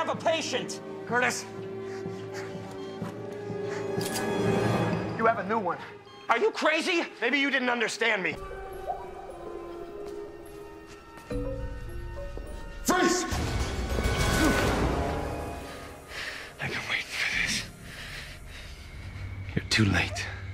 have a patient. Curtis. You have a new one. Are you crazy? Maybe you didn't understand me. Freeze! I've been waiting for this. You're too late.